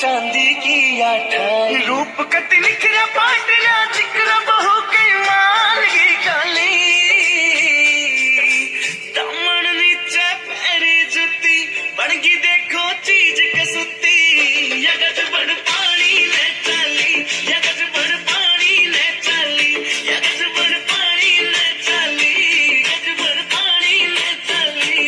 चांदी की आठाई रूप कति निखरा पाटरा जिक्र बहु के मान की काली दामन नीचे पैरी जुती बनगी देखो चीज कसुती यगज बड़ पानी ले चली यगज बड़ पानी ले चली यगज बड़ पानी ले चली यगज बड़ पानी ले चली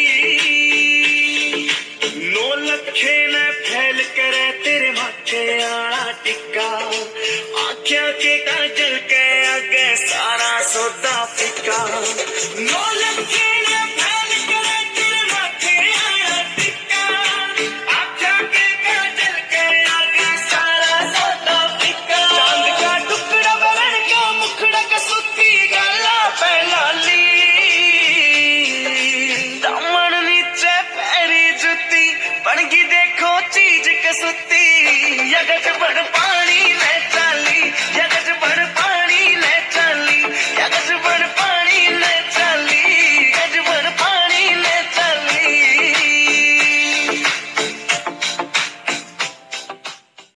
नो लखे न फैल करे तेरे माथे आला टिक्का आँखियाँ के काजल के आगे सारा सौदा फिक्का नो लखे न फैल करे तेरे माथे आला टिक्का आँखियाँ के काजल के आगे सारा सौदा फिक्का चांद का टुकड़ा बरन का मुखड़ा कसुती गाला पहलाली दामन नीचे पैरी जुती बनगी देखो चीज कसुती यगज बड़